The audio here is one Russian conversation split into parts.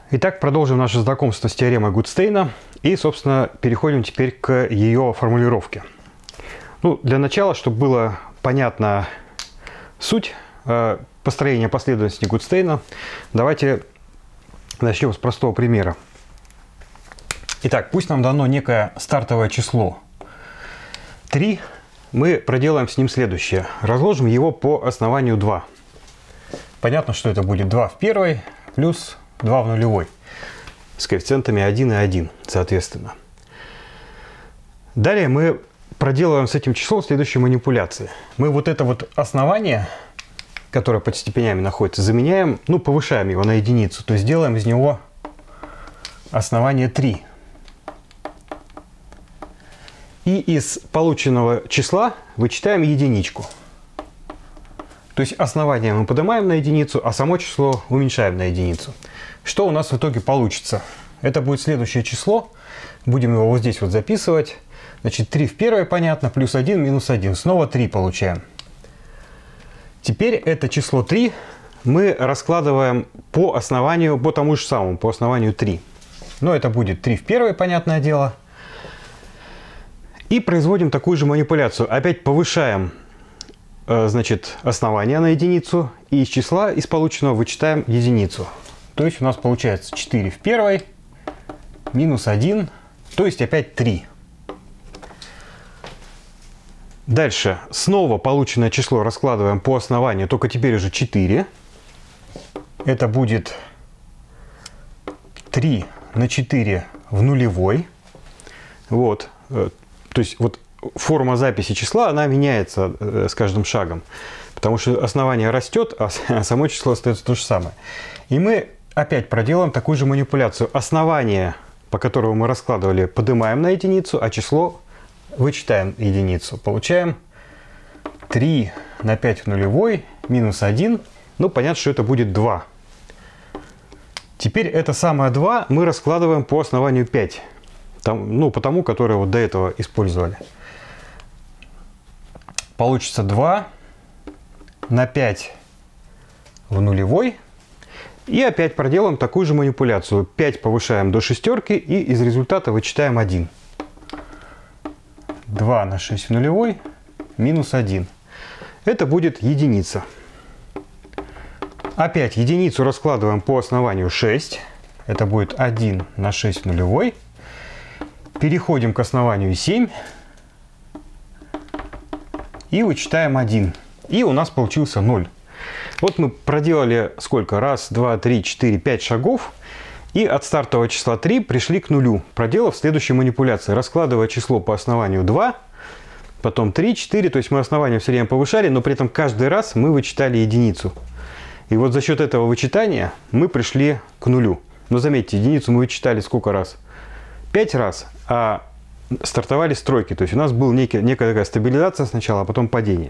Итак, продолжим наше знакомство с теоремой Гудстейна и, собственно, переходим теперь к ее формулировке. Ну, для начала, чтобы было понятна суть построения последовательности Гудстейна, давайте начнем с простого примера. Итак, пусть нам дано некое стартовое число 3, мы проделаем с ним следующее. Разложим его по основанию 2. Понятно, что это будет 2 в первой плюс 2 в нулевой с коэффициентами 1 и 1, соответственно. Далее мы проделываем с этим числом следующие манипуляции. Мы вот это вот основание, которое под степенями находится, заменяем, ну, повышаем его на единицу, то есть делаем из него основание 3. И из полученного числа вычитаем единичку. То есть основание мы поднимаем на единицу, а само число уменьшаем на единицу. Что у нас в итоге получится? Это будет следующее число. Будем его вот здесь вот записывать. Значит, 3 в первой, понятно, плюс 1, минус 1. Снова 3 получаем. Теперь это число 3 мы раскладываем по основанию, по тому же самому, по основанию 3. Но это будет 3 в первой, понятное дело. И производим такую же манипуляцию. Опять повышаем, значит, основание на единицу. И из числа, из полученного, вычитаем единицу. То есть у нас получается 4 в первой, минус 1, то есть опять 3. Дальше снова полученное число раскладываем по основанию, только теперь уже 4. Это будет 3 на 4 в нулевой. Вот. То есть вот форма записи числа, она меняется с каждым шагом. Потому что основание растет, а само число остается то же самое. И мы опять проделаем такую же манипуляцию. Основание, по которому мы раскладывали, поднимаем на единицу, а число вычитаем единицу. Получаем 3 на 5 в нулевой минус 1. Ну, понятно, что это будет 2. Теперь это самое 2 мы раскладываем по основанию 5. Ну, по тому, которое вот до этого использовали. Получится 2 на 5 в нулевой. И опять проделаем такую же манипуляцию. 5 повышаем до шестерки и из результата вычитаем 1. 2 на 6 в нулевой минус 1. Это будет единица. Опять единицу раскладываем по основанию 6. Это будет 1 на 6 в нулевой. Переходим к основанию 7. И вычитаем 1. И у нас получился 0. Вот мы проделали сколько? 1, 2, 3, 4, 5 шагов. И от стартового числа 3 пришли к нулю, проделав следующие манипуляции. Раскладывая число по основанию 2, потом 3, 4. То есть мы основание все время повышали, но при этом каждый раз мы вычитали единицу. И вот за счет этого вычитания мы пришли к нулю. Но заметьте, единицу мы вычитали сколько раз? 5 раз, а стартовали с тройки. То есть у нас была некая такая стабилизация сначала, а потом падение.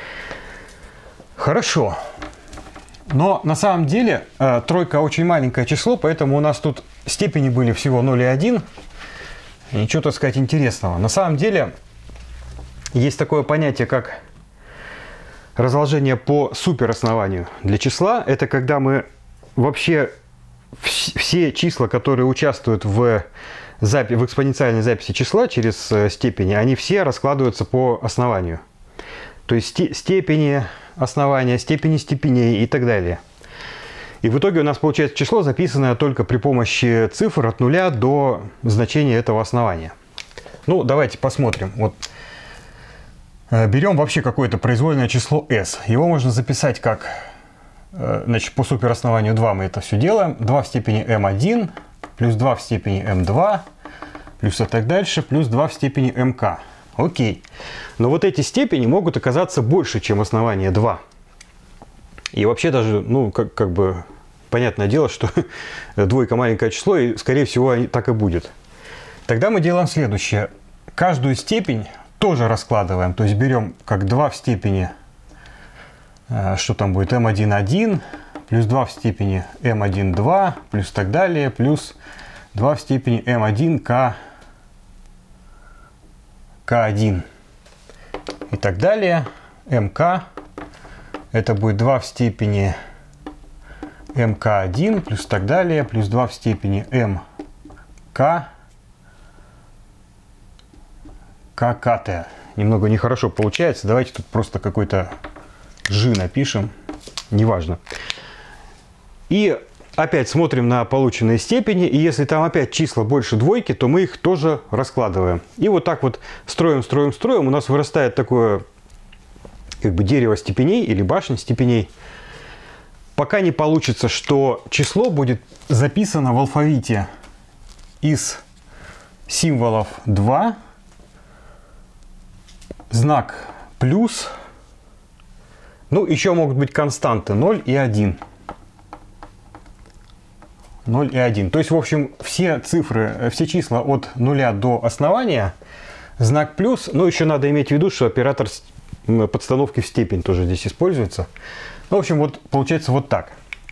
Хорошо. Но на самом деле тройка очень маленькое число, поэтому у нас тут степени были всего 0 и 1. И ничего, так сказать, интересного. На самом деле есть такое понятие, как разложение по супероснованию для числа. Это когда мы вообще все числа, которые участвуют в экспоненциальной записи числа через степени, они все раскладываются по основанию. То есть степени основания, степени степеней и так далее. И в итоге у нас получается число, записанное только при помощи цифр от 0 до значения этого основания. Ну, давайте посмотрим. Вот берем вообще какое-то произвольное число s. Его можно записать как, значит, по супероснованию 2 мы это все делаем. 2 в степени m1, плюс 2 в степени m2, плюс и так дальше, плюс 2 в степени mk. Окей. Но вот эти степени могут оказаться больше, чем основание 2. И вообще даже, ну, как бы, понятное дело, что двойка маленькое число, и, скорее всего, так и будет. Тогда мы делаем следующее. Каждую степень тоже раскладываем. То есть берем как 2 в степени, что там будет, m1,1, плюс 2 в степени m1,2, плюс так далее, плюс 2 в степени m1, k1 и так далее. mk это будет 2 в степени МК1 плюс так далее, плюс 2 в степени МК ККТ. Немного нехорошо получается. Давайте тут просто какой-то G напишем. Неважно. И опять смотрим на полученные степени. И если там опять числа больше двойки, то мы их тоже раскладываем. И вот так вот строим, строим, строим. У нас вырастает такое как бы дерево степеней или башня степеней. Пока не получится, что число будет записано в алфавите из символов 2, знак плюс, ну, еще могут быть константы 0 и 1. 0 и 1. То есть, в общем, все цифры, все числа от 0 до основания, знак плюс, но еще надо иметь в виду, что оператор подстановки в степень тоже здесь используется. Ну, в общем, вот получается вот так.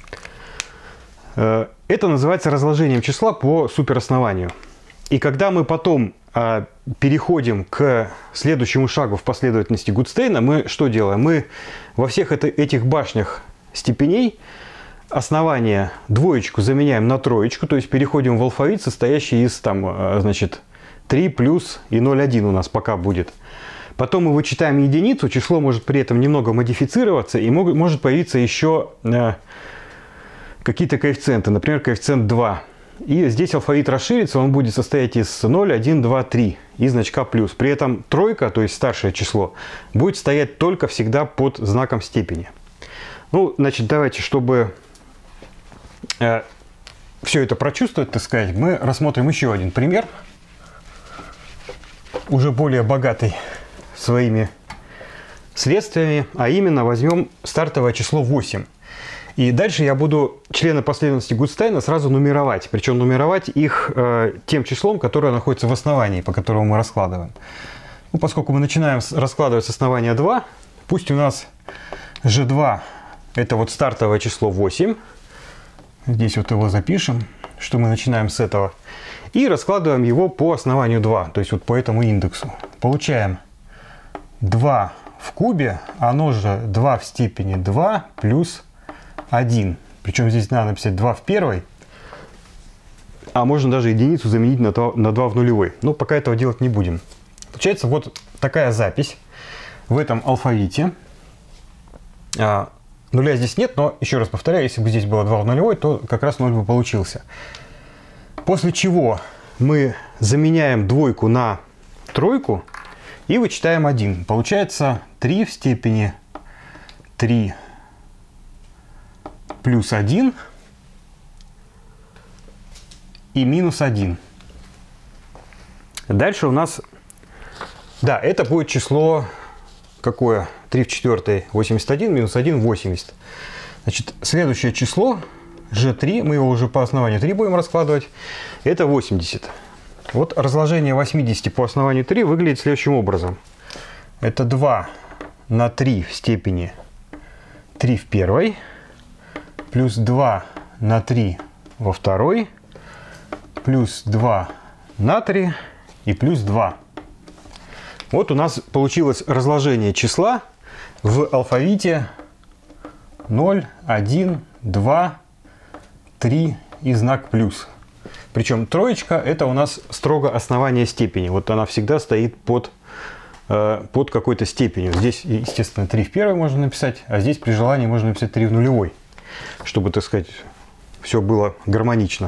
Это называется разложением числа по супероснованию. И когда мы потом переходим к следующему шагу в последовательности Гудстейна, мы что делаем? Мы во всех этих башнях степеней основание двоечку заменяем на троечку, то есть переходим в алфавит, состоящий из там, значит, 3 плюс и 0,1 у нас пока будет. Потом мы вычитаем единицу, число может при этом немного модифицироваться, и может появиться еще какие-то коэффициенты, например, коэффициент 2. И здесь алфавит расширится, он будет состоять из 0, 1, 2, 3 и значка плюс. При этом тройка, то есть старшее число, будет стоять только всегда под знаком степени. Ну, значит, давайте, чтобы все это прочувствовать, так сказать, мы рассмотрим еще один пример, уже более богатый своими следствиями, а именно возьмем стартовое число 8. И дальше я буду члены последовательности Гудстейна сразу нумеровать. Причем нумеровать их тем числом, которое находится в основании, по которому мы раскладываем. Ну, поскольку мы начинаем раскладывать с основания 2, пусть у нас G2 это вот стартовое число 8. Здесь вот его запишем, что мы начинаем с этого. И раскладываем его по основанию 2, то есть вот по этому индексу. Получаем 2 в кубе, оно же 2 в степени 2 плюс 1. Причем здесь надо написать 2 в первой, а можно даже единицу заменить на 2 в нулевой. Но пока этого делать не будем. Получается вот такая запись в этом алфавите. Нуля здесь нет, но еще раз повторяю, если бы здесь было 2 в нулевой, то как раз 0 бы получился. После чего мы заменяем двойку на тройку и вычитаем 1. Получается 3 в степени 3 плюс 1 и минус 1. Дальше у нас, да, это будет число какое? 3 в четвертой 81, минус 1 80. Значит, следующее число G3, мы его уже по основанию 3 будем раскладывать, это 80. Вот разложение 80 по основанию 3 выглядит следующим образом. Это 2 на 3 в степени 3 в первой, плюс 2 на 3 во второй, плюс 2 на 3 и плюс 2. Вот у нас получилось разложение числа в алфавите 0, 1, 2, 3 и знак плюс. Причем троечка это у нас строго основание степени. Вот она всегда стоит под какой-то степенью. Здесь, естественно, 3 в первой можно написать, а здесь при желании можно написать 3 в нулевой, чтобы, так сказать, все было гармонично.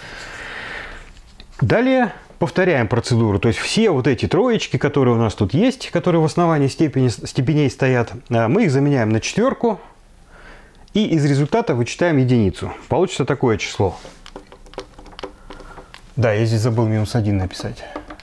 Далее повторяем процедуру. То есть все вот эти троечки, которые у нас тут есть, которые в основании степеней стоят, мы их заменяем на четверку и из результата вычитаем единицу. Получится такое число. Да, я здесь забыл минус 1 написать.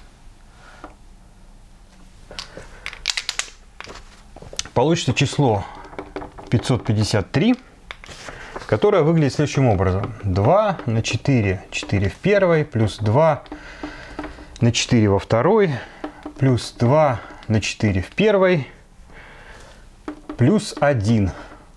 Получится число 553, которое выглядит следующим образом. 2 на 4, 4 в первой, плюс 2 на 4 во второй, плюс 2 на 4 в первой, плюс 1.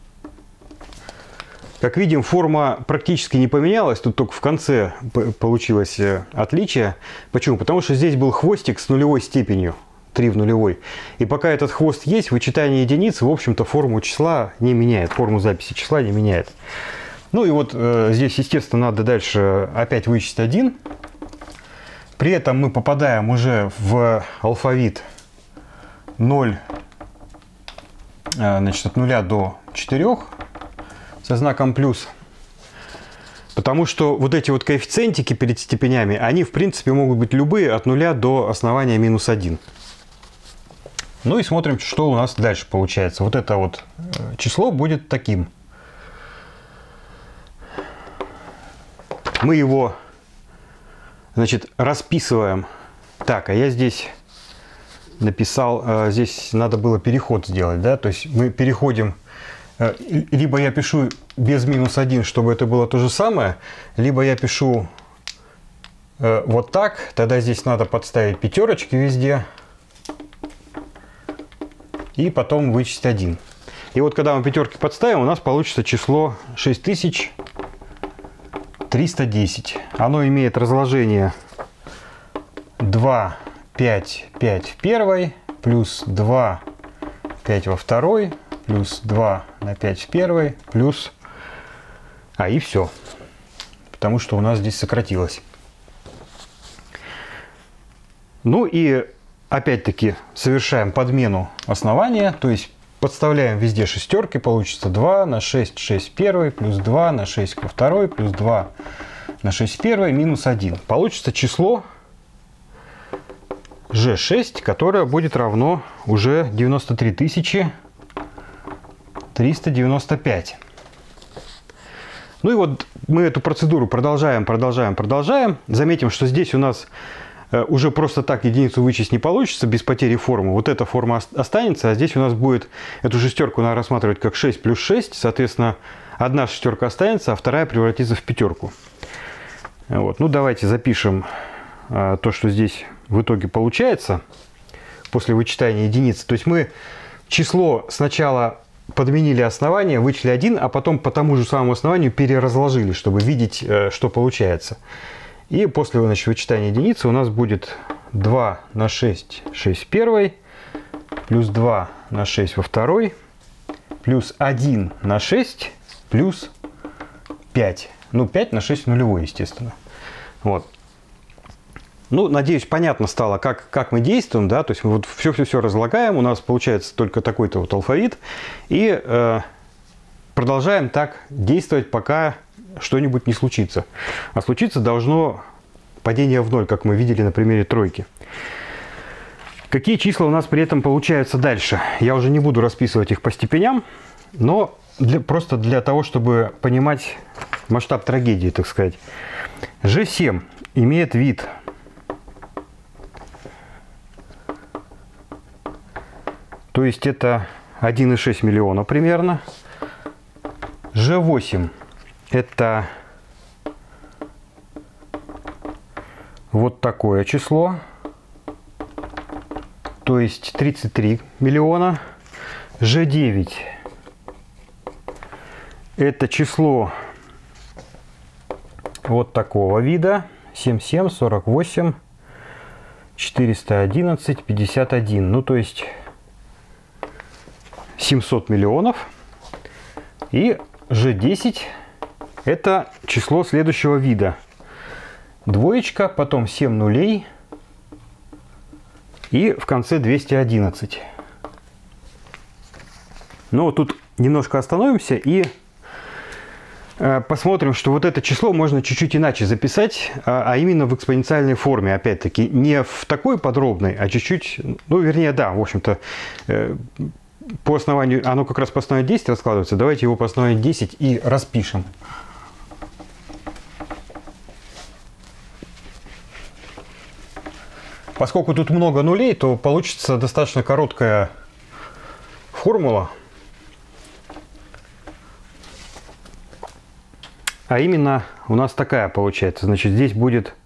Как видим, форма практически не поменялась, тут только в конце получилось отличие. Почему? Потому что здесь был хвостик с нулевой степенью, 3 в нулевой. И пока этот хвост есть, вычитание единиц, в общем-то, форму числа не меняет, форму записи числа не меняет. Ну и вот здесь, естественно, надо дальше опять вычесть 1. При этом мы попадаем уже в алфавит 0, значит, от 0 до 4 со знаком плюс. Потому что вот эти вот коэффициентики перед степенями, они в принципе могут быть любые от 0 до основания минус 1. Ну и смотрим, что у нас дальше получается. Вот это вот число будет таким. Мы его, значит, расписываем. Так, а я здесь написал, здесь надо было переход сделать, да, то есть мы переходим, либо я пишу без минус 1, чтобы это было то же самое, либо я пишу вот так, тогда здесь надо подставить пятерочки везде, и потом вычесть 1. И вот когда мы пятерки подставим, у нас получится число 6310. Оно имеет разложение 2, 5, 5 в первой, плюс 2, 5 во второй, плюс 2 на 5 в первой, плюс... и все. Потому что у нас здесь сократилось. Ну и опять-таки совершаем подмену основания, то есть подставляем везде шестерки, получится 2 на 6, 6 в первой, плюс 2 на 6 во второй, плюс 2 на 6 в первой, минус 1. Получится число G6, которое будет равно уже 93 395. Ну и вот мы эту процедуру продолжаем. Заметим, что здесь у нас уже просто так единицу вычесть не получится без потери формы. Вот эта форма останется, а здесь у нас будет эту шестерку надо рассматривать как 6 плюс 6. Соответственно, одна шестерка останется, а вторая превратится в пятерку. Вот. Ну давайте запишем то, что здесь в итоге получается после вычитания единицы. То есть мы число сначала подменили основание, вычли 1, а потом по тому же самому основанию переразложили, чтобы видеть, что получается. И после, значит, вычитания единицы у нас будет 2 на 6, 6 в первой, плюс 2 на 6 во второй, плюс 1 на 6, плюс 5. Ну, 5 на 6 нулевой, естественно. Вот. Ну, надеюсь, понятно стало, как мы действуем, да, то есть мы вот все разлагаем, у нас получается только такой-то вот алфавит, и продолжаем так действовать, пока что-нибудь не случится. А случиться должно падение в ноль, как мы видели на примере тройки. Какие числа у нас при этом получаются дальше? Я уже не буду расписывать их по степеням, но просто для того, чтобы понимать масштаб трагедии, так сказать. G7 имеет вид то есть это 1,6 миллиона примерно. G8 это вот такое число, то есть 33 миллиона. G9 это число вот такого вида: 77, 48, 411, 51. Ну, то есть 700 миллионов. И G10 это число следующего вида: двоечка, потом 7 нулей и в конце 211. Но тут немножко остановимся и посмотрим, что вот это число можно чуть-чуть иначе записать, а именно в экспоненциальной форме. Опять-таки, не в такой подробной, а чуть-чуть, ну, вернее, да, в общем-то, по основанию, оно как раз по основанию 10 раскладывается. Давайте его по основанию 10 и распишем. Поскольку тут много нулей, то получится достаточно короткая формула. А именно у нас такая получается. Значит, здесь будет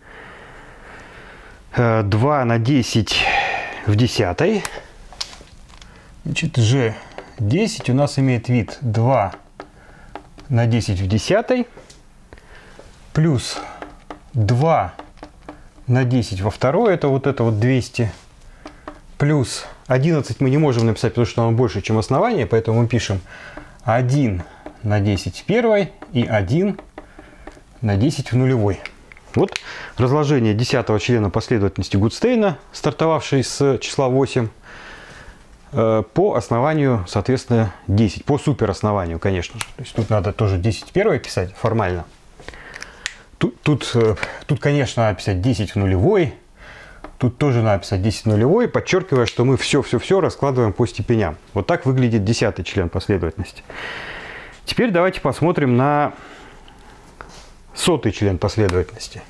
2 на 10 в десятой. Значит, G10 у нас имеет вид 2 на 10 в десятой плюс 2 на 10 во второй, это вот 200, плюс 11 мы не можем написать, потому что оно больше, чем основание, поэтому мы пишем 1 на 10 в первой и 1 на 10 в нулевой. Вот разложение 10-го члена последовательности Гудстейна, стартовавшей с числа 8, по основанию, соответственно, 10. По супероснованию, конечно же. То есть тут надо тоже 10 в первой писать формально. Тут, конечно, надо писать 10 в нулевой. Тут тоже надо писать 10 в нулевой, подчеркивая, что мы все раскладываем по степеням. Вот так выглядит 10-й член последовательности. Теперь давайте посмотрим на 100-й член последовательности.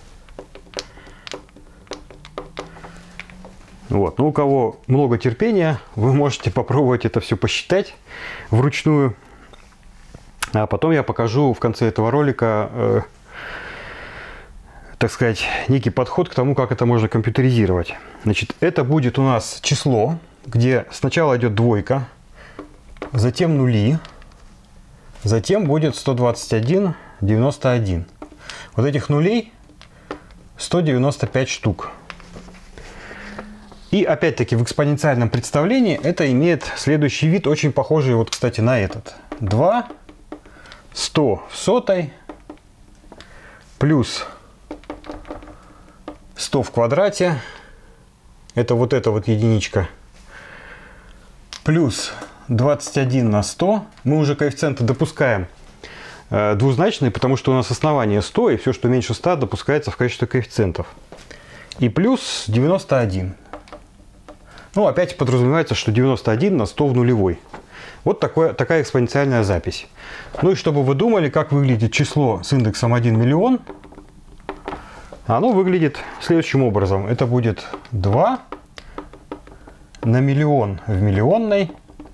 Вот. Ну, у кого много терпения, вы можете попробовать это все посчитать вручную. А потом я покажу в конце этого ролика, так сказать, некий подход к тому, как это можно компьютеризировать. Значит, это будет у нас число, где сначала идет двойка, затем нули, затем будет 121, 91. Вот этих нулей 195 штук. И опять-таки в экспоненциальном представлении это имеет следующий вид, очень похожий, вот, кстати, на этот. 2, 100 в сотой, плюс 100 в квадрате, это вот эта вот единичка, плюс 21 на 100, мы уже коэффициенты допускаем двузначные, потому что у нас основание 100, и все, что меньше 100, допускается в качестве коэффициентов. И плюс 91. Ну, опять подразумевается, что 91 на 100 в нулевой. Вот такая экспоненциальная запись. Ну и чтобы вы думали, как выглядит число с индексом 1 миллион, оно выглядит следующим образом. Это будет 2 на миллион в миллионной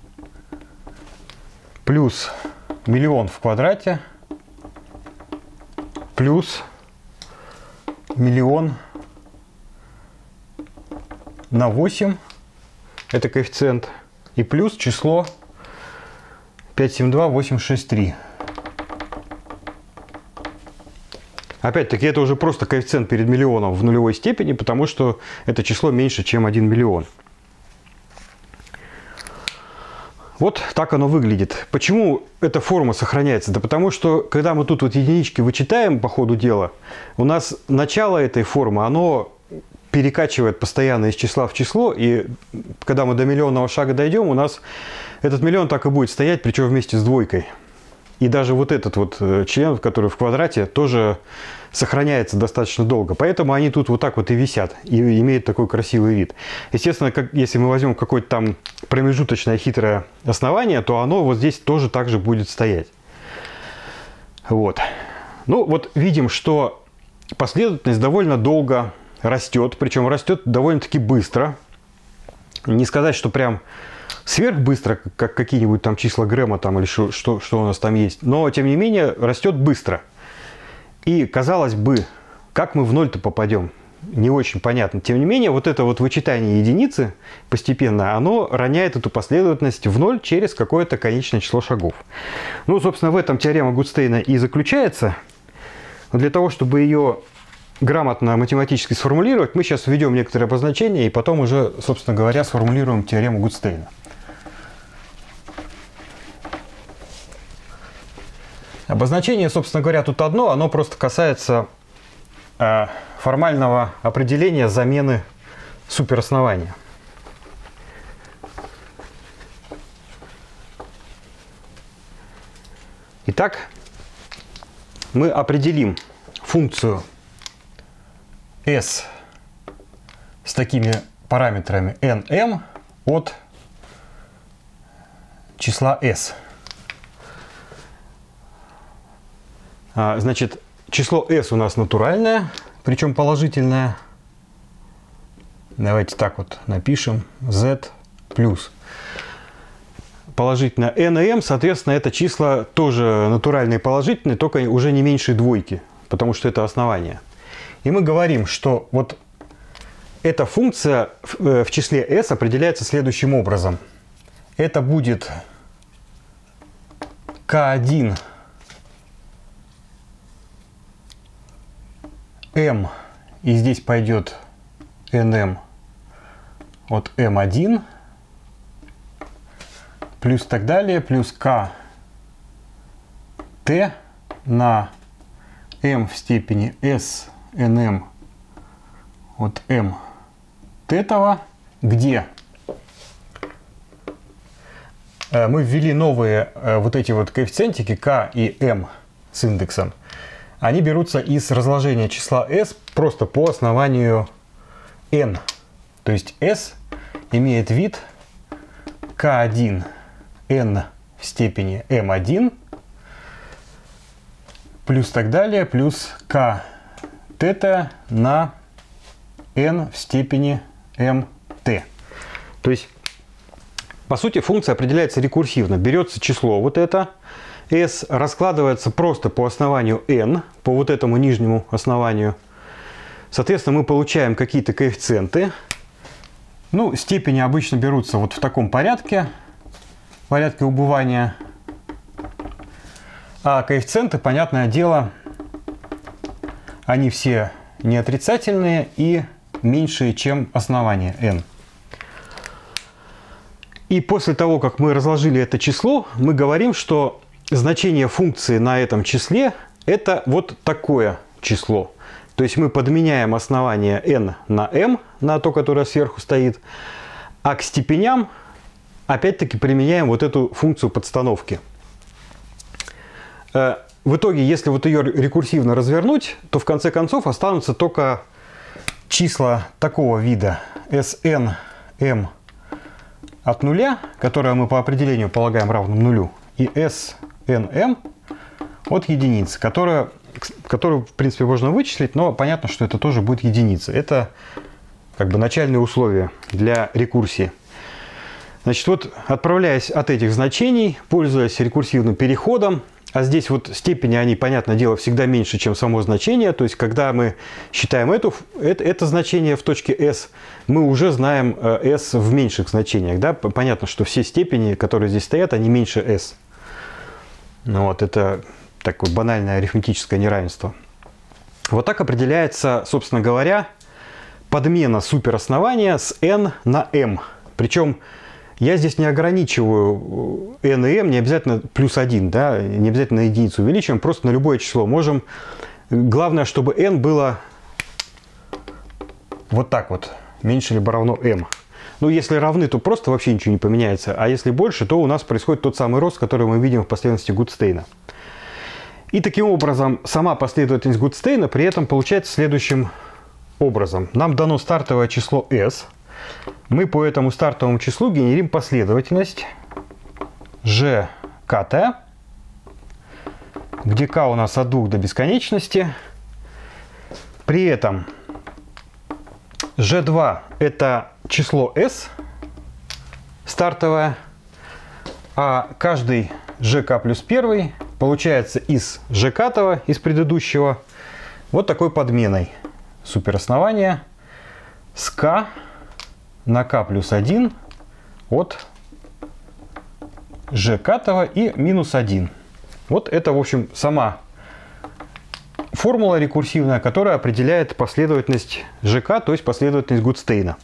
плюс миллион в квадрате плюс миллион на 8, это коэффициент, и плюс число 572863. Опять-таки, это уже просто коэффициент перед миллионом в нулевой степени, потому что это число меньше, чем 1 миллион. Вот так оно выглядит. Почему эта форма сохраняется? Да потому что, когда мы тут вот единички вычитаем по ходу дела, у нас начало этой формы, оно перекачивает постоянно из числа в число, и когда мы до миллионного шага дойдем, у нас этот миллион так и будет стоять, причем вместе с двойкой. И даже вот этот вот член, который в квадрате, тоже сохраняется достаточно долго. Поэтому они тут вот так вот и висят, и имеют такой красивый вид. Естественно, если мы возьмем какое-то там промежуточное хитрое основание, то оно вот здесь тоже так же будет стоять. Вот. Ну вот видим, что последовательность довольно долго растет, причем растет довольно-таки быстро. Не сказать, что прям сверхбыстро, как какие-нибудь там числа Грэма там, или что у нас там есть, но тем не менее растет быстро. И казалось бы, как мы в ноль-то попадем, не очень понятно. Тем не менее, вот это вот вычитание единицы постепенно, оно роняет эту последовательность в ноль через какое-то конечное число шагов. Ну, собственно, в этом теорема Гудстейна и заключается. Но для того, чтобы ее грамотно математически сформулировать, мы сейчас введем некоторые обозначения и потом уже, собственно говоря, сформулируем теорему Гудстейна. Обозначение, собственно говоря, тут одно, оно просто касается формального определения замены супероснования. Итак, мы определим функцию s с такими параметрами nm от числа s. Значит, число s у нас натуральное, причем положительное. Давайте так вот напишем. Z плюс. Положительное n и m, соответственно, это числа тоже натуральные положительные, только уже не меньше двойки, потому что это основание. И мы говорим, что вот эта функция в числе s определяется следующим образом. Это будет k1 m, и здесь пойдет nm от m1, плюс так далее, плюс k t на m в степени s nm от m тетова, где мы ввели новые вот эти вот коэффициентики k и m с индексом. Они берутся из разложения числа s просто по основанию n. То есть s имеет вид k1 n в степени m1 плюс так далее, плюс k тета на n в степени mt. То есть, по сути, функция определяется рекурсивно. Берется число вот это, s раскладывается просто по основанию n, по вот этому нижнему основанию. Соответственно, мы получаем какие-то коэффициенты. Ну, степени обычно берутся вот в таком порядке убывания. А коэффициенты, понятное дело, они все не отрицательные и меньшие, чем основание n. И после того, как мы разложили это число, мы говорим, что значение функции на этом числе это вот такое число. То есть мы подменяем основание n на m, на то, которое сверху стоит, а к степеням опять-таки применяем вот эту функцию подстановки. В итоге, если вот ее рекурсивно развернуть, то в конце концов останутся только числа такого вида Sn m от нуля, которое мы по определению полагаем равным нулю, и Snm от единицы, которую, в принципе, можно вычислить, но понятно, что это тоже будет единица. Это как бы начальные условия для рекурсии. Значит, вот отправляясь от этих значений, пользуясь рекурсивным переходом, а здесь вот степени, они, понятное дело, всегда меньше, чем само значение. То есть, когда мы считаем это значение в точке S, мы уже знаем S в меньших значениях. Да? Понятно, что все степени, которые здесь стоят, они меньше S. Ну, вот, это такое банальное арифметическое неравенство. Вот так определяется, собственно говоря, подмена супероснования с n на m. Причем я здесь не ограничиваю n и m, не обязательно плюс 1, да, не обязательно на единицу увеличиваем, просто на любое число можем. Главное, чтобы n было вот так вот, меньше либо равно m. Ну, если равны, то просто вообще ничего не поменяется, а если больше, то у нас происходит тот самый рост, который мы видим в последовательности Гудстейна. И таким образом, сама последовательность Гудстейна при этом получается следующим образом. Нам дано стартовое число s. Мы по этому стартовому числу генерим последовательность gkt, где k у нас от 2 до бесконечности. При этом g2 это число s стартовое, а каждый gk плюс 1 получается из gk, из предыдущего, вот такой подменой супероснования с k на k плюс 1 от gk и минус 1. Вот это, в общем, сама формула рекурсивная, которая определяет последовательность gk, то есть последовательность Гудстейна.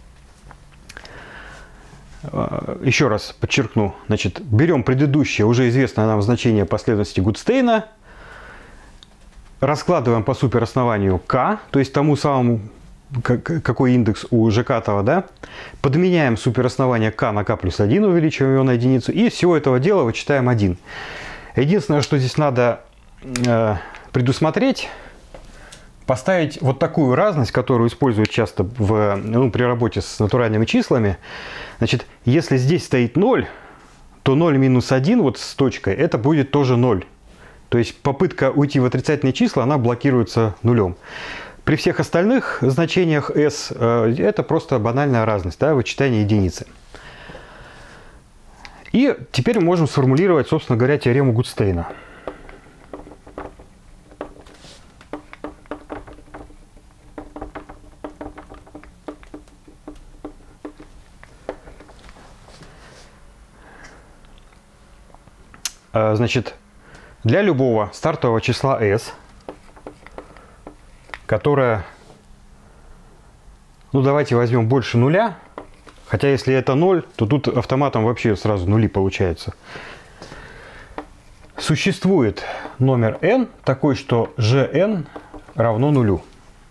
Еще раз подчеркну, значит, берем предыдущее, уже известное нам значение последовательности Гудстейна, раскладываем по супероснованию k, то есть тому самому, какой индекс у gk, да, подменяем супероснование k на k плюс 1, увеличиваем его на единицу, и всего этого дела вычитаем 1. Единственное, что здесь надо предусмотреть, поставить вот такую разность, которую используют часто при работе с натуральными числами. Значит, если здесь стоит 0, то 0 минус 1 вот с точкой, это будет тоже 0. То есть попытка уйти в отрицательные числа, она блокируется нулем. При всех остальных значениях s это просто банальная разность, да, вычитание единицы. И теперь мы можем сформулировать, собственно говоря, теорему Гудстейна. Значит, для любого стартового числа s, которое, ну давайте возьмем больше нуля, хотя если это 0, то тут автоматом вообще сразу нули получаются. Существует номер n такой, что Gn равно нулю.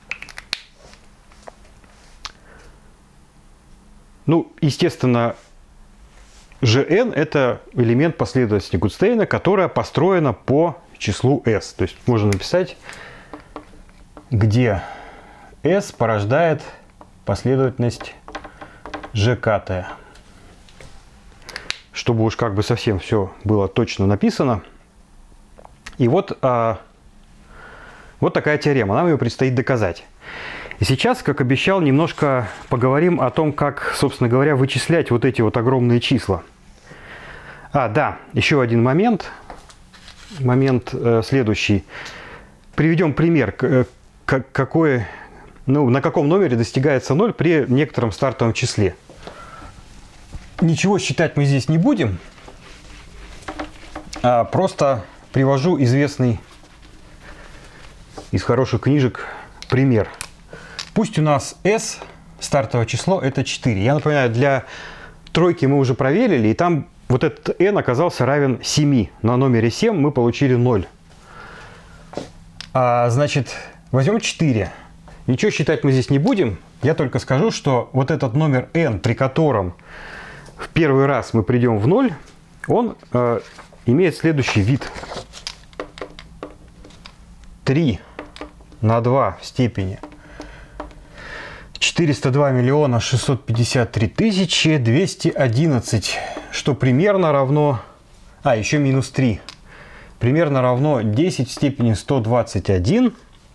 Ну, естественно, Gn – это элемент последовательности Гудстейна, которая построена по числу s. То есть можно написать, где s порождает последовательность gkt. Чтобы уж как бы совсем все было точно написано. И вот такая теорема. Нам ее предстоит доказать. И сейчас, как обещал, немножко поговорим о том, как, собственно говоря, вычислять вот эти вот огромные числа. Да, еще один момент. Момент следующий. Приведем пример, на каком номере достигается 0 при некотором стартовом числе. Ничего считать мы здесь не будем. Просто привожу известный из хороших книжек пример. Пусть у нас s, стартовое число, это 4. Я напоминаю, для тройки мы уже проверили, и там вот этот n оказался равен 7. На номере 7 мы получили 0. Значит, возьмем 4. Ничего считать мы здесь не будем. Я только скажу, что вот этот номер n, при котором в первый раз мы придем в 0, он имеет следующий вид. 3 на 2 в степени 402 миллиона 653 тысячи 211, что примерно равно... еще минус 3. Примерно равно 10 в степени 121,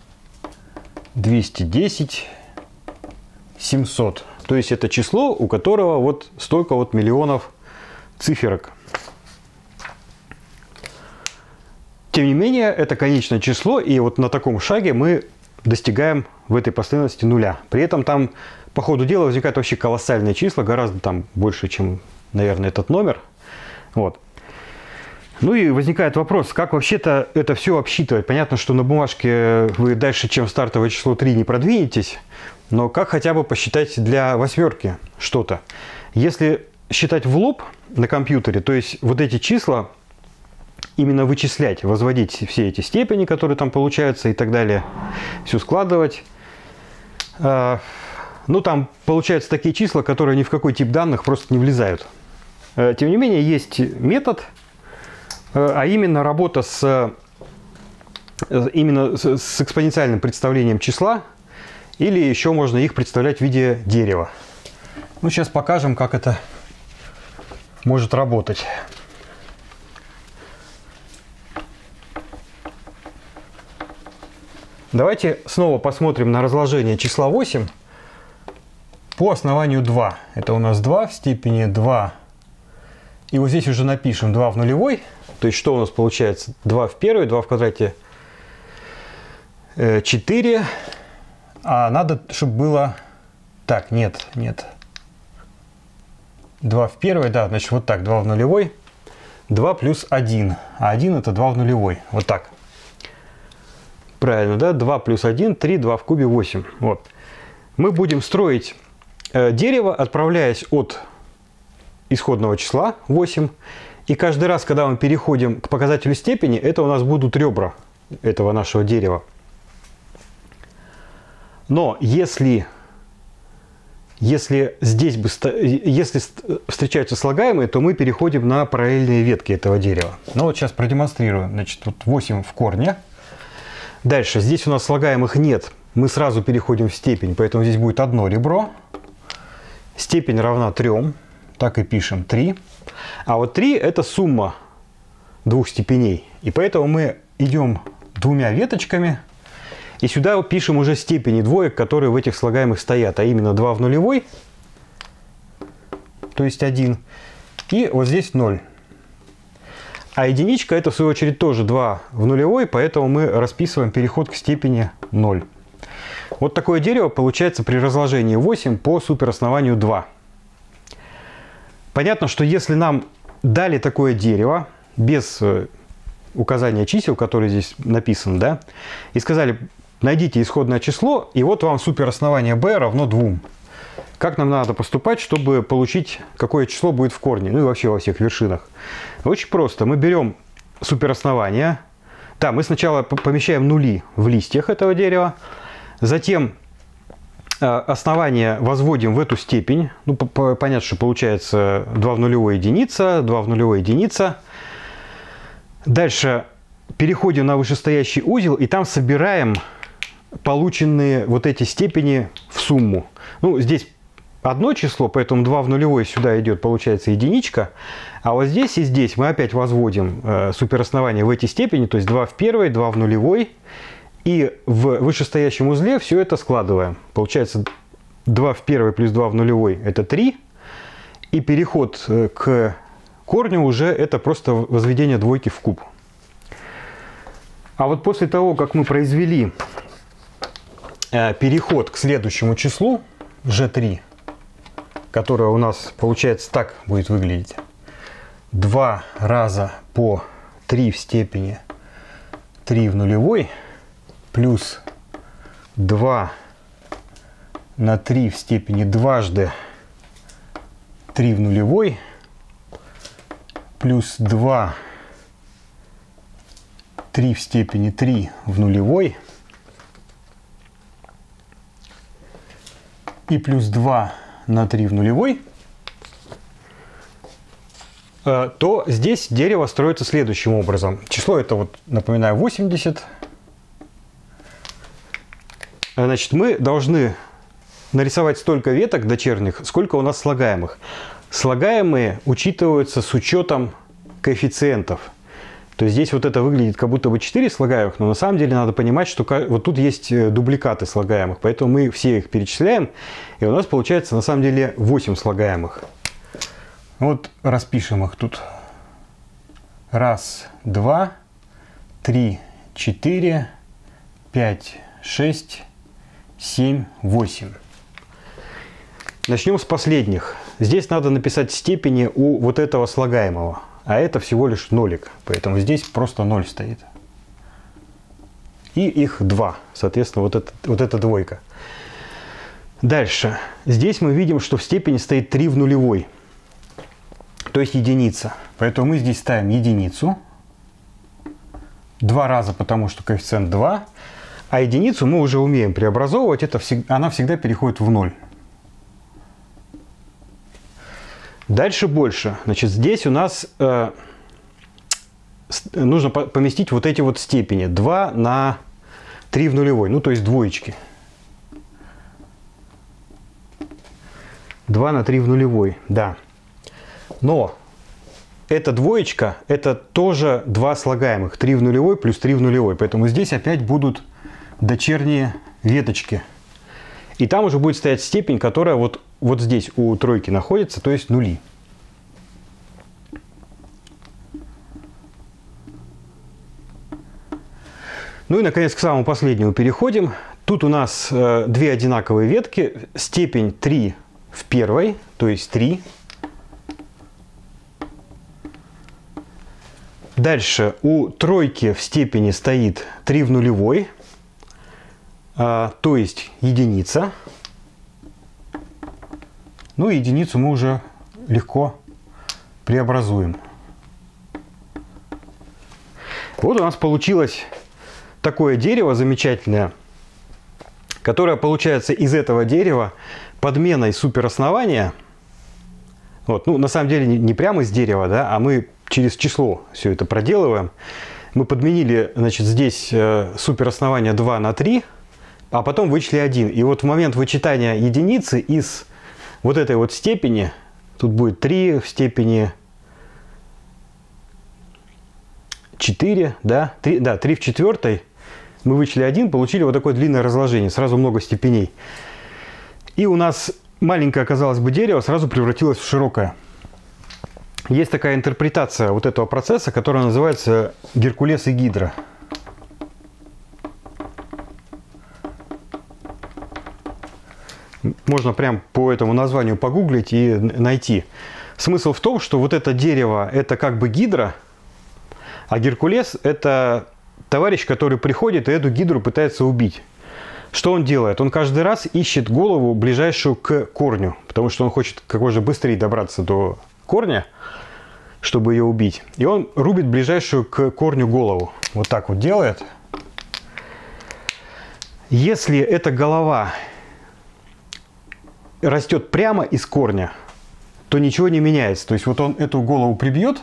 210, 700. То есть это число, у которого вот столько вот миллионов циферок. Тем не менее, это конечное число, и вот на таком шаге мы достигаем в этой последовательности нуля. При этом там по ходу дела возникают вообще колоссальные числа, гораздо там больше, чем, наверное, этот номер. Вот. Ну и возникает вопрос, как вообще-то это все обсчитывать. Понятно, что на бумажке вы дальше, чем стартовое число 3, не продвинетесь, но как хотя бы посчитать для восьмерки что-то. Если считать в лоб на компьютере, то есть вот эти числа именно вычислять, возводить все эти степени, которые там получаются и так далее, все складывать. Ну, там получаются такие числа, которые ни в какой тип данных просто не влезают. Тем не менее, есть метод, а именно работа с экспоненциальным представлением числа, или еще можно их представлять в виде дерева. Ну, сейчас покажем, как это может работать. Давайте снова посмотрим на разложение числа 8 по основанию 2. Это у нас 2 в степени 2. И вот здесь уже напишем 2 в нулевой. То есть что у нас получается? 2 в первой, 2 в квадрате 4. А надо, чтобы было... Так, нет. 2 в первой, да, значит вот так, 2 в нулевой. 2 плюс 1. А 1 это 2 в нулевой. Вот так. Правильно, да? 2 плюс 1, 3, 2 в кубе 8. Вот. Мы будем строить дерево, отправляясь от исходного числа 8. И каждый раз, когда мы переходим к показателю степени, это у нас будут ребра этого нашего дерева. Но если встречаются слагаемые, то мы переходим на параллельные ветки этого дерева. Ну вот сейчас продемонстрирую. Значит, тут 8 в корне. Дальше, здесь у нас слагаемых нет, мы сразу переходим в степень, поэтому здесь будет одно ребро. Степень равна 3, так и пишем 3. А вот 3 это сумма двух степеней, и поэтому мы идем двумя веточками, и сюда пишем уже степени двоек, которые в этих слагаемых стоят, а именно 2 в нулевой, то есть 1, и вот здесь 0. А единичка это в свою очередь тоже 2 в нулевой, поэтому мы расписываем переход к степени 0. Вот такое дерево получается при разложении 8 по супероснованию 2. Понятно, что если нам дали такое дерево без указания чисел, которые здесь написаны, да, и сказали, найдите исходное число, и вот вам супероснование b равно 2. Как нам надо поступать, чтобы получить, какое число будет в корне, ну и вообще во всех вершинах? Очень просто. Мы берем супероснования. Да, мы сначала помещаем нули в листьях этого дерева, затем основание возводим в эту степень. Ну, понятно, что получается 2 в нулевой единица, 2 в нулевой единица. Дальше переходим на вышестоящий узел и там собираем полученные вот эти степени в сумму. Ну, здесь одно число, поэтому 2 в нулевой сюда идет, получается единичка. А вот здесь и здесь мы опять возводим супероснование в эти степени, то есть 2 в первой, 2 в нулевой. И в вышестоящем узле все это складываем. Получается 2 в первой плюс 2 в нулевой это 3. И переход к корню уже это просто возведение двойки в куб. А вот после того, как мы произвели переход к следующему числу, g3, которое у нас получается так будет выглядеть. 2 раза по 3 в степени 3 в нулевой плюс 2 на 3 в степени дважды 3 в нулевой плюс 2 3 в степени 3 в нулевой и плюс 2 на 3 в нулевой, то здесь дерево строится следующим образом. Число это, вот, напоминаю, 80. Значит, мы должны нарисовать столько веток дочерних, сколько у нас слагаемых. Слагаемые учитываются с учетом коэффициентов. То есть здесь вот это выглядит как будто бы 4 слагаемых, но на самом деле надо понимать, что вот тут есть дубликаты слагаемых, поэтому мы все их перечисляем, и у нас получается на самом деле 8 слагаемых. Вот распишем их тут. 1, 2, 3, 4, 5, 6, 7, 8. Начнем с последних. Здесь надо написать степени у вот этого слагаемого. А это всего лишь нолик, поэтому здесь просто 0 стоит. И их 2, соответственно, вот эта двойка. Дальше. Здесь мы видим, что в степени стоит 3 в нулевой, то есть единица. Поэтому мы здесь ставим единицу. 2 раза, потому что коэффициент 2. А единицу мы уже умеем преобразовывать, она всегда переходит в 0. Дальше больше. Значит, здесь у нас нужно поместить вот эти вот степени. 2 на 3 в нулевой, ну то есть двоечки. 2 на 3 в нулевой, да. Но эта двоечка, это тоже 2 слагаемых. 3 в нулевой плюс 3 в нулевой. Поэтому здесь опять будут дочерние веточки. И там уже будет стоять степень, которая вот здесь у тройки находится, то есть нули. Ну и, наконец, к самому последнему переходим. Тут у нас 2 одинаковые ветки. Степень 3 в первой, то есть 3. Дальше у тройки в степени стоит 3 в нулевой, то есть единица. Ну и единицу мы уже легко преобразуем. Вот у нас получилось такое дерево замечательное, которое получается из этого дерева подменой супероснования. Вот, ну, на самом деле не прямо из дерева, да, а мы через число все это проделываем. Мы подменили, значит, здесь супероснование 2 на 3, а потом вычли 1. И вот в момент вычитания единицы из вот этой вот степени, тут будет 3 в степени 4, да, 3 в четвертой, мы вычли 1, получили вот такое длинное разложение, сразу много степеней. И у нас маленькое, казалось бы, дерево сразу превратилось в широкое. Есть такая интерпретация вот этого процесса, которая называется Геркулес и Гидра. Можно прям по этому названию погуглить и найти. Смысл в том, что вот это дерево – это как бы гидра, а Геркулес – это товарищ, который приходит и эту гидру пытается убить. Что он делает? Он каждый раз ищет голову, ближайшую к корню, потому что он хочет как можно быстрее добраться до корня, чтобы ее убить. И он рубит ближайшую к корню голову. Вот так вот делает. Если эта голова растет прямо из корня, то ничего не меняется. То есть вот он эту голову прибьет,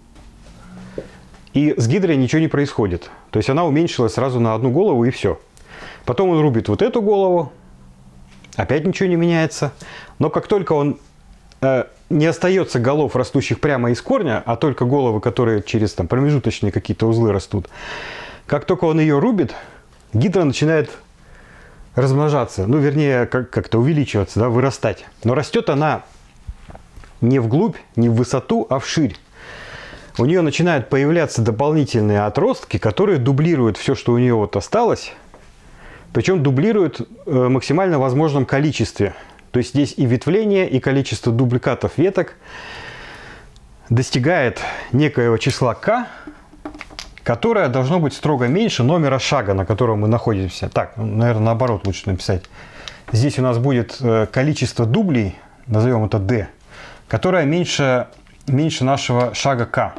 и с гидрой ничего не происходит. То есть она уменьшилась сразу на одну голову, и все. Потом он рубит вот эту голову, опять ничего не меняется. Но как только он не остается голов, растущих прямо из корня, а только головы, которые через там, промежуточные какие-то узлы растут, как только он ее рубит, гидра начинает размножаться, ну, вернее, как-то увеличиваться, да, вырастать. Но растет она не вглубь, не в высоту, а вширь. У нее начинают появляться дополнительные отростки, которые дублируют все, что у нее вот осталось, причем дублируют в максимально возможном количестве. То есть здесь и ветвление, и количество дубликатов веток достигает некоего числа k, которое должно быть строго меньше номера шага, на котором мы находимся. Так, наверное, наоборот лучше написать. Здесь у нас будет количество дублей, назовем это d, которое меньше нашего шага k.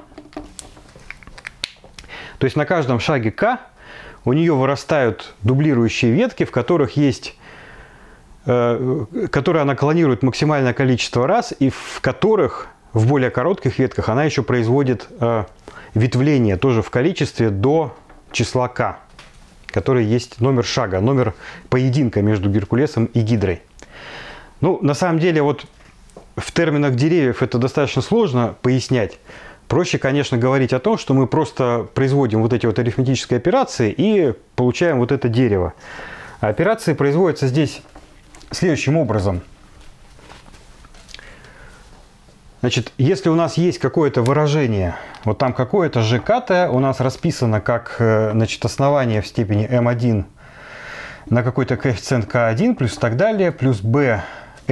То есть на каждом шаге k у нее вырастают дублирующие ветки, в которых есть, которые она клонирует максимальное количество раз, и в которых в более коротких ветках она еще производит ветвление тоже в количестве до числа k, который есть номер шага, номер поединка между Геркулесом и гидрой. Ну, на самом деле, вот в терминах деревьев это достаточно сложно пояснять. Проще, конечно, говорить о том, что мы просто производим вот эти вот арифметические операции и получаем вот это дерево. А операции производятся здесь следующим образом. Значит, если у нас есть какое-то выражение, вот там какое-то ЖК у нас расписано как, значит, основание в степени m1 на какой-то коэффициент k1 плюс так далее, плюс bmt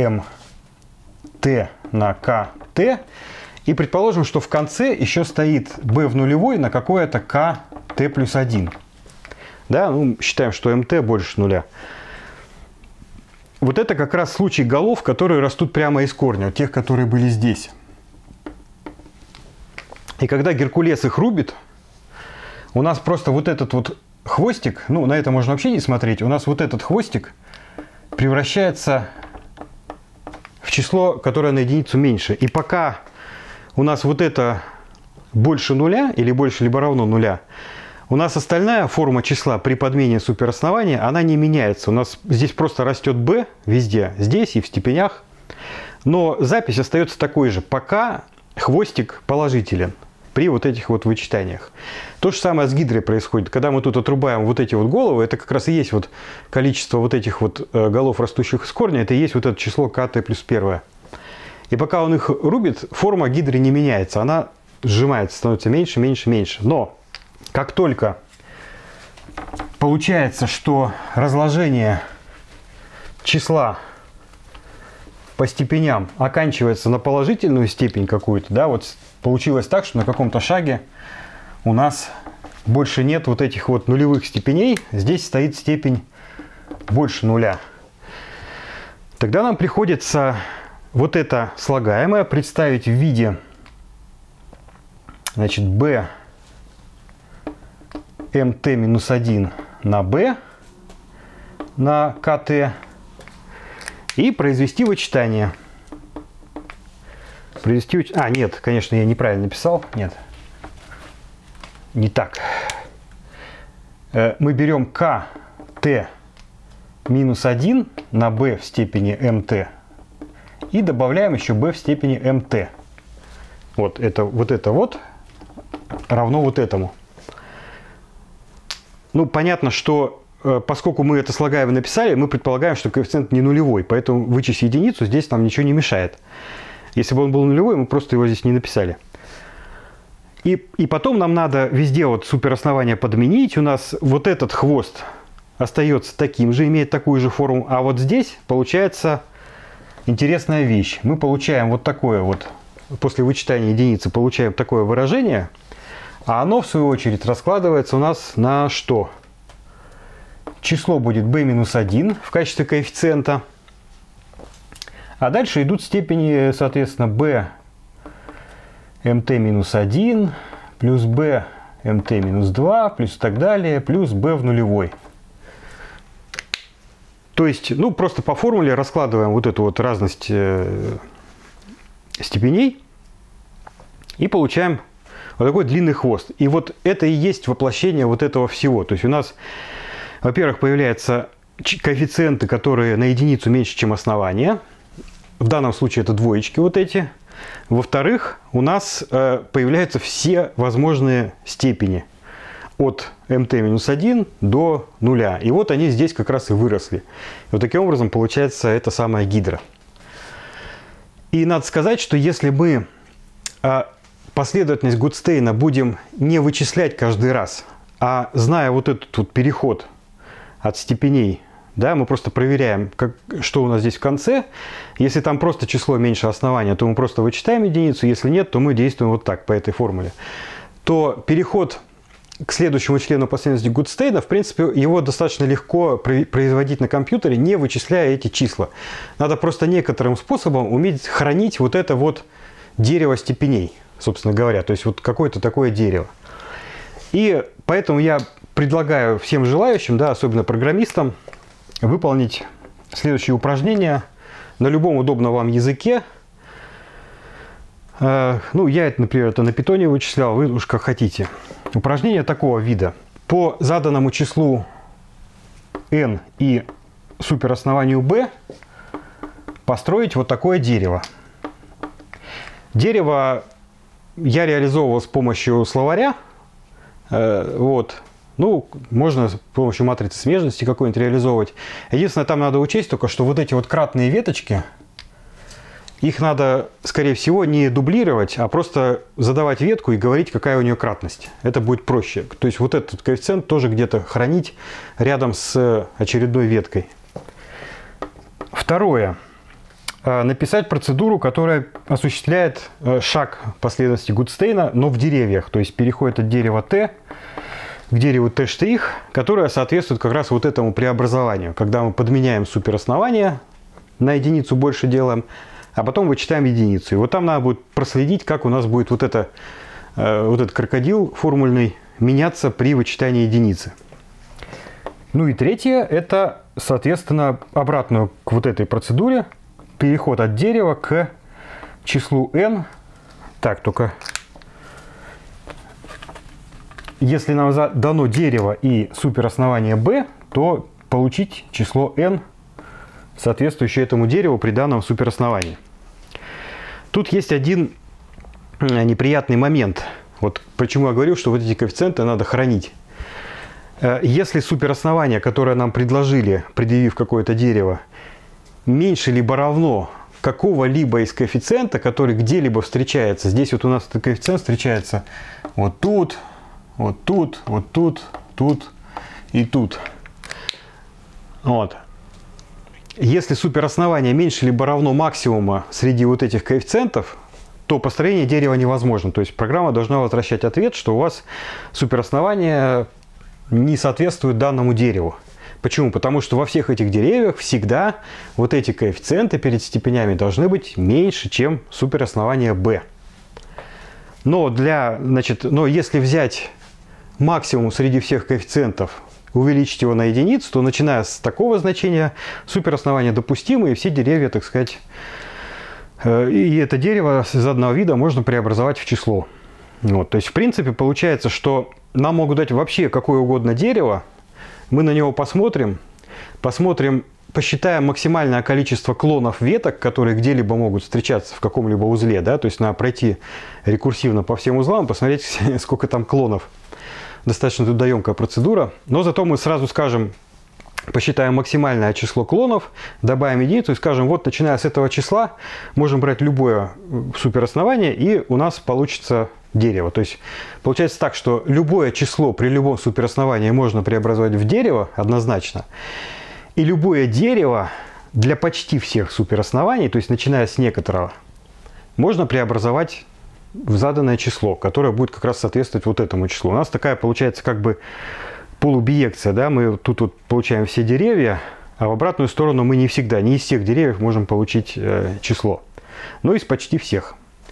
на kt, и предположим, что в конце еще стоит b в нулевой на какое-то kt плюс 1. Да, ну, считаем, что mt больше нуля. Вот это как раз случай голов, которые растут прямо из корня, тех, которые были здесь. И когда Геркулес их рубит, у нас просто вот этот вот хвостик, ну, на это можно вообще не смотреть, у нас вот этот хвостик превращается в число, которое на единицу меньше. И пока у нас вот это больше нуля, или больше либо равно нуля, у нас остальная форма числа при подмене супероснования, она не меняется. У нас здесь просто растет b везде, здесь и в степенях, но запись остается такой же, пока хвостик положителен при вот этих вот вычитаниях. То же самое с гидрой происходит. Когда мы тут отрубаем вот эти вот головы, это как раз и есть вот количество вот этих вот голов, растущих из корня, это и есть вот это число kt плюс 1. И пока он их рубит, форма гидры не меняется. Она сжимается, становится меньше, меньше, меньше. Но как только получается, что разложение числа по степеням оканчивается на положительную степень какую-то, да, вот получилось так, что на каком-то шаге у нас больше нет вот этих вот нулевых степеней, здесь стоит степень больше нуля. Тогда нам приходится вот это слагаемое представить в виде, значит, b mt минус 1 на b на kt и произвести вычитание. А, нет, конечно, я неправильно написал. Нет, не так. Мы берем kt минус 1 на b в степени mt и добавляем еще b в степени mt. Вот это равно вот этому. Ну, понятно, что поскольку мы это слагаемое написали, мы предполагаем, что коэффициент не нулевой, поэтому вычесть единицу здесь нам ничего не мешает. Если бы он был нулевой, мы просто его здесь не написали. И потом нам надо везде вот супероснование подменить. У нас вот этот хвост остается таким же, имеет такую же форму. А вот здесь получается интересная вещь. Мы получаем вот такое вот, после вычитания единицы получаем такое выражение. А оно, в свою очередь, раскладывается у нас на что? Число будет b-1 в качестве mt-1 плюс b mt-2 плюс и так далее, плюс b в нулевой. То есть, ну, просто по формуле раскладываем вот эту вот разность степеней и получаем вот такой длинный хвост. И вот это и есть воплощение вот этого всего. То есть у нас, во-первых, появляются коэффициенты, которые на единицу меньше, чем основание. В данном случае это двоечки вот эти. Во-вторых, у нас появляются все возможные степени от mt-1 до 0. И вот они здесь как раз и выросли. И вот таким образом получается эта самая гидра. И надо сказать, что если мы последовательность Гудстейна будем не вычислять каждый раз, а зная вот этот вот переход от степеней, да, мы просто проверяем, что у нас здесь в конце. Если там просто число меньше основания, то мы просто вычитаем единицу. Если нет, то мы действуем вот так, по этой формуле. То переход к следующему члену последовательности Гудстейна, в принципе, его достаточно легко производить на компьютере, не вычисляя эти числа. Надо просто некоторым способом уметь хранить вот это вот дерево степеней, собственно говоря. То есть вот какое-то такое дерево. И поэтому я предлагаю всем желающим, да, особенно программистам, выполнить следующее упражнение на любом удобном вам языке. Ну, я это, например, на питоне вычислял, вы уж как хотите. Упражнение такого вида. По заданному числу n и супероснованию b построить вот такое дерево. Дерево я реализовывал с помощью словаря. Вот. Ну, можно с помощью матрицы смежности какой-нибудь реализовывать. Единственное, там надо учесть только, что вот эти вот кратные веточки, их надо, скорее всего, не дублировать, а просто задавать ветку и говорить, какая у нее кратность. Это будет проще. То есть вот этот коэффициент тоже где-то хранить рядом с очередной веткой. Второе. Написать процедуру, которая осуществляет шаг последовательности Гудстейна, но в деревьях. То есть переходит от дерева T к дереву T', которое соответствует как раз вот этому преобразованию. Когда мы подменяем супероснование, на единицу больше делаем, а потом вычитаем единицу. И вот там надо будет проследить, как у нас будет вот этот крокодил формульный меняться при вычитании единицы. Ну и третье, это, соответственно, обратную к вот этой процедуре. Переход от дерева к числу n. Так, только если нам дано дерево и супероснование b, то получить число n, соответствующее этому дереву при данном суперосновании. Тут есть один неприятный момент. Вот почему я говорил, что вот эти коэффициенты надо хранить. Если супероснование, которое нам предложили, предъявив какое-то дерево, меньше либо равно какого-либо из коэффициента, который где-либо встречается. Здесь вот у нас этот коэффициент встречается вот тут, вот тут, вот тут, тут и тут. Вот. Если супероснование меньше либо равно максимума среди вот этих коэффициентов, то построение дерева невозможно. То есть программа должна возвращать ответ, что у вас супероснование не соответствует данному дереву. Почему? Потому что во всех этих деревьях всегда вот эти коэффициенты перед степенями должны быть меньше, чем супероснование b. Но если взять максимум среди всех коэффициентов, увеличить его на единицу, то начиная с такого значения супероснование допустимо, и все деревья, так сказать, и это дерево заданного вида можно преобразовать в число. Вот, то есть, в принципе, получается, что нам могут дать вообще какое угодно дерево, мы на него посмотрим, посчитаем максимальное количество клонов веток, которые где-либо могут встречаться в каком-либо узле, да, то есть надо пройти рекурсивно по всем узлам, посмотреть, сколько там клонов. Достаточно трудоемкая процедура, но зато мы сразу скажем, посчитаем максимальное число клонов, добавим единицу и скажем, вот начиная с этого числа можем брать любое супероснование, и у нас получится дерево. То есть получается так, что любое число при любом суперосновании можно преобразовать в дерево однозначно, и любое дерево для почти всех супероснований, то есть начиная с некоторого, можно преобразовать в заданное число, которое будет как раз соответствовать вот этому числу. У нас такая получается как бы полубиекция, да, мы тут вот получаем все деревья, а в обратную сторону мы не всегда, не из всех деревьев можем получить число, но из почти всех.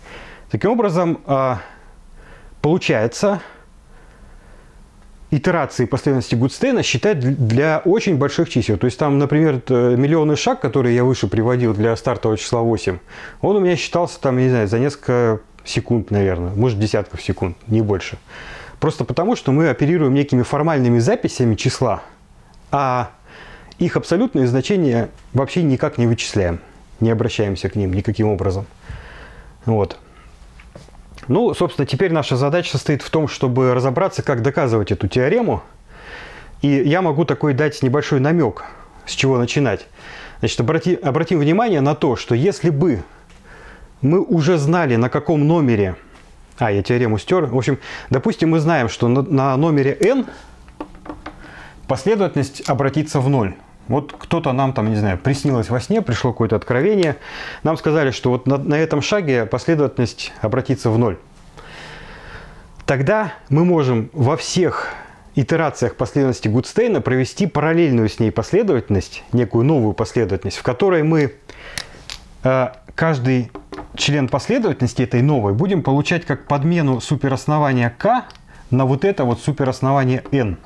Таким образом, получается, итерации последовательности Гудстейна считать для очень больших чисел. То есть там, например, миллионный шаг, который я выше приводил для стартового числа 8, он у меня считался там, я не знаю, за несколько секунд, наверное, может десятков секунд, не больше. Просто потому, что мы оперируем некими формальными записями числа, а их абсолютные значения вообще никак не вычисляем, не обращаемся к ним никаким образом. Вот. Ну, собственно, теперь наша задача состоит в том, чтобы разобраться, как доказывать эту теорему. И я могу такой дать небольшой намек, с чего начинать. Значит, обратим внимание на то, что если бы мы уже знали, на каком номере... я теорему стер. В общем, допустим, мы знаем, что на номере n последовательность обратится в 0. Вот кто-то нам там, не знаю, приснилось во сне, пришло какое-то откровение. Нам сказали, что вот на этом шаге последовательность обратится в 0. Тогда мы можем во всех итерациях последовательности Гудстейна провести параллельную с ней последовательность, некую новую последовательность, в которой мы каждый член последовательности этой новой будем получать как подмену супероснования k на вот это вот супероснование n.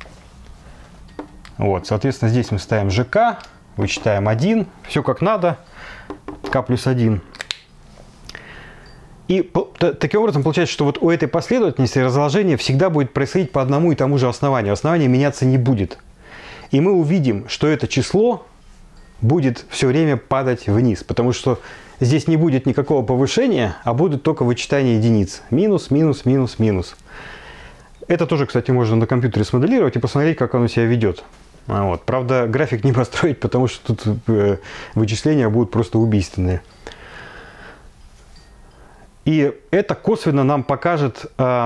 Вот, соответственно, здесь мы ставим ЖК, вычитаем 1, все как надо, k плюс 1. И таким образом получается, что вот у этой последовательности разложение всегда будет происходить по одному и тому же основанию. Основание меняться не будет. И мы увидим, что это число будет все время падать вниз, потому что здесь не будет никакого повышения, а будет только вычитание единиц. Минус, минус, минус, минус. Это тоже, кстати, можно на компьютере смоделировать и посмотреть, как оно себя ведет. Вот. Правда, график не построить, потому что тут вычисления будут просто убийственные. И это косвенно нам покажет,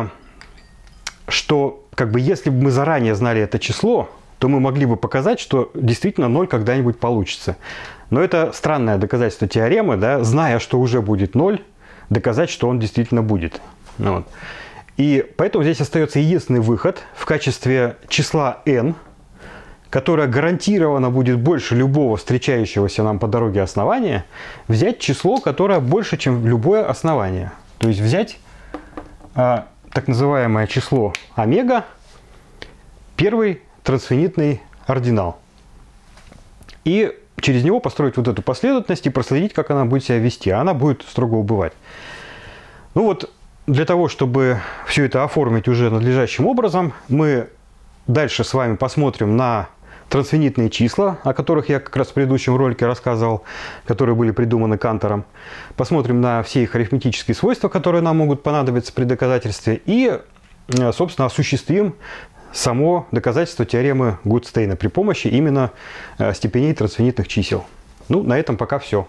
что если бы мы заранее знали это число, то мы могли бы показать, что действительно 0 когда-нибудь получится. Но это странное доказательство теоремы, да, зная, что уже будет 0, доказать, что он действительно будет. Вот. И поэтому здесь остается единственный выход в качестве числа n, которое гарантированно будет больше любого встречающегося нам по дороге основания, взять число, которое больше, чем любое основание. То есть взять так называемое число омега, первый трансфинитный ординал. И через него построить вот эту последовательность и проследить, как она будет себя вести. А она будет строго убывать. Ну вот, для того, чтобы все это оформить уже надлежащим образом, мы дальше с вами посмотрим на трансфинитные числа, о которых я как раз в предыдущем ролике рассказывал, которые были придуманы Кантором. Посмотрим на все их арифметические свойства, которые нам могут понадобиться при доказательстве. И, собственно, осуществим само доказательство теоремы Гудстейна при помощи именно степеней трансфинитных чисел. Ну, на этом пока все.